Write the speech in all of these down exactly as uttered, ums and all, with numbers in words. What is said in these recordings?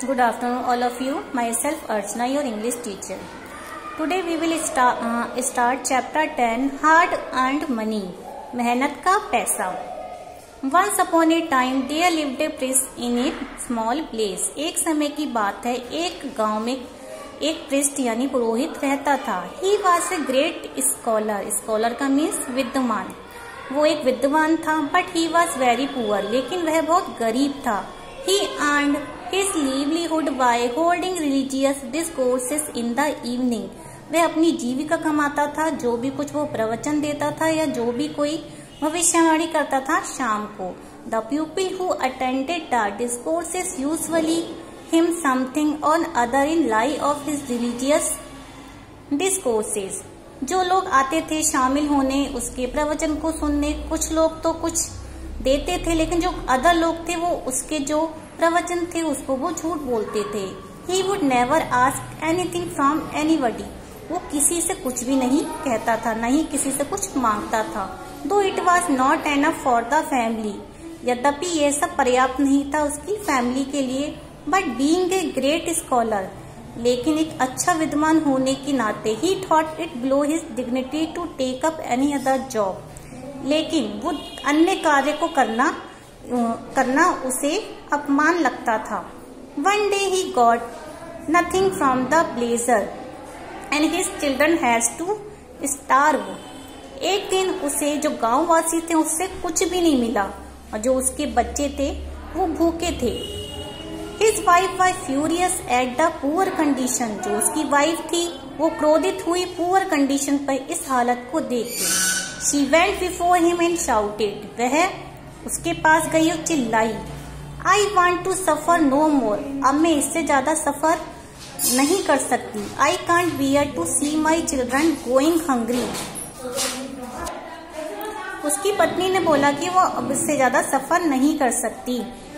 Good afternoon all of you. Myself Archana, your English teacher. Today we will start, uh, start chapter ten, Hard Earned Money. मेहनत का पैसा. Once upon a time there lived a priest in a small place. एक समय की बात है, एक गांव में एक priest यानी पुरोहित रहता था. He was a great scholar. Scholar का means विद्वान. वो एक विद्वान था, but he was very poor. लेकिन वह बहुत गरीब था. He earned his livelihood by holding religious discourses in the evening. वह अपनी जीविका कमाता था, जो भी कुछ वो प्रवचन देता था या जो भी कोई भविष्यवाणी करता था शाम को. The people who attended the discourses usually him something or other in lie of his religious discourses. जो लोग आते थे शामिल होने, उसके प्रवचन को सुनने, कुछ लोग तो कुछ देते थे, लेकिन जो अदर लोग थे वो उसके जो प्रवचन थे उसको वो झूठ बोलते थे. He would never ask anything from anybody. वो किसी से कुछ भी नहीं कहता था, न ही किसी से कुछ मांगता था. Though it was not enough for the family. यद्यपि ये सब पर्याप्त नहीं था उसकी फैमिली के लिए. But being a great scholar, लेकिन एक अच्छा विद्वान होने के नाते he thought it below his dignity to take up any other job. लेकिन वो अन्य कार्य को करना करना उसे अपमान लगता था. One day he got nothing from the blazer and his children has to starve. एक दिन उसे जो गांव वासी थे उससे कुछ भी नहीं मिला और जो उसके बच्चे थे वो भूखे थे. His wife was furious at the poor condition. जो उसकी वाइफ थी वो क्रोधित हुई poor condition पर इस हालत को देख के. She went before him and shouted. वह उसके पास गई और चिल्लाई. I want to suffer no more. अब मैं इससे ज्यादा सफर नहीं कर सकती. I can't bear to see my children going hungry. उसकी पत्नी ने बोला कि वो अब इससे ज्यादा सफर नहीं कर सकती.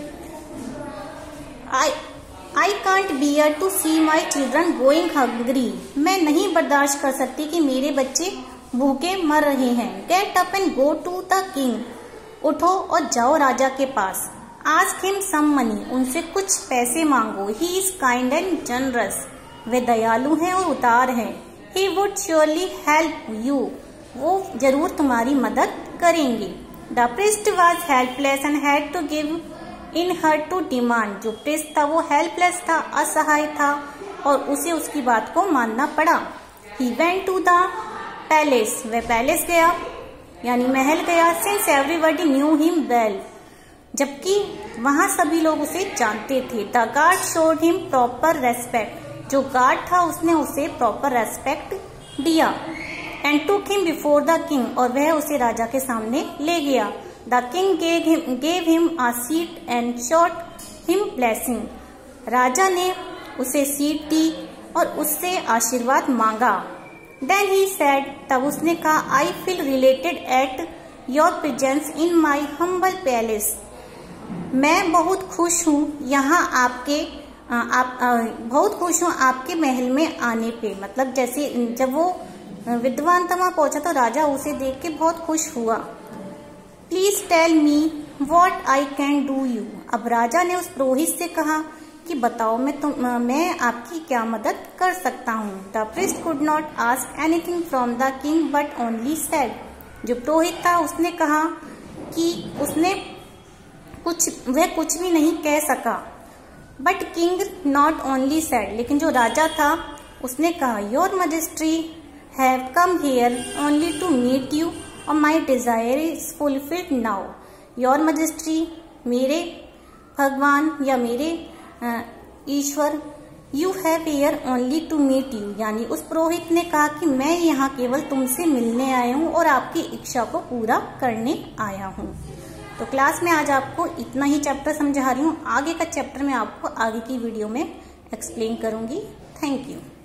I I can't bear to see my children going hungry. मैं नहीं बर्दाश्त कर सकती कि मेरे बच्चे भूखे मर रहे हैं. Get up and go to the king. उठो और जाओ राजा के पास. Ask him some money. उनसे कुछ पैसे मांगो. He is kind and generous. वे दयालु हैं और उदार हैं. He would surely help you. वो जरूर तुम्हारी मदद करेंगे. The priest was helpless and had to give in her to demand. जो priest था वो helpless था, असहाय था और उसे उसकी बात को मानना पड़ा. He went to the palace. वह पैलेस गया यानी महल गया. Since everybody knew him well. जबकि वहां सभी लोग उसे जानते थे. The guard showed him proper respect. जो गार्ड था उसने उसे प्रॉपर रेस्पेक्ट दिया. And took him before the king. और वह उसे राजा के सामने ले गया. The king gave him, gave him a seat and showed him blessing. राजा ने उसे सीट दी और उससे आशीर्वाद मांगा. Then he said, तब उसने कहा, I feel related at your presence in my humble palace. मैं बहुत खुश हूँ यहाँ आपके आप आ, बहुत खुश हूँ आपके महल में आने पे. मतलब जैसे जब वो विद्वान था वहाँ पहुंचा तो राजा उसे देख के बहुत खुश हुआ. Please tell me what I can do you. अब राजा ने उस पुरोहित से कहा कि बताओ मैं तुम मैं आपकी क्या मदद कर सकता हूँ. The priest could not ask anything from the king but only said. जो पुरोहित था उसने कहा कि उसने कुछ वह कुछ भी नहीं कह सका. But king not only said. लेकिन जो राजा था उसने कहा Your Majesty have come here only to meet you और my desire is fulfilled now. Your Majesty मेरे भगवान या मेरे ईश्वर you have here only to meet you. यानी उस पुरोहित ने कहा कि मैं यहाँ केवल तुमसे मिलने आया हूँ और आपकी इच्छा को पूरा करने आया हूँ. तो क्लास में आज आपको इतना ही चैप्टर समझा रही हूँ. आगे का चैप्टर मैं आपको आगे की वीडियो में एक्सप्लेन करूंगी. Thank you.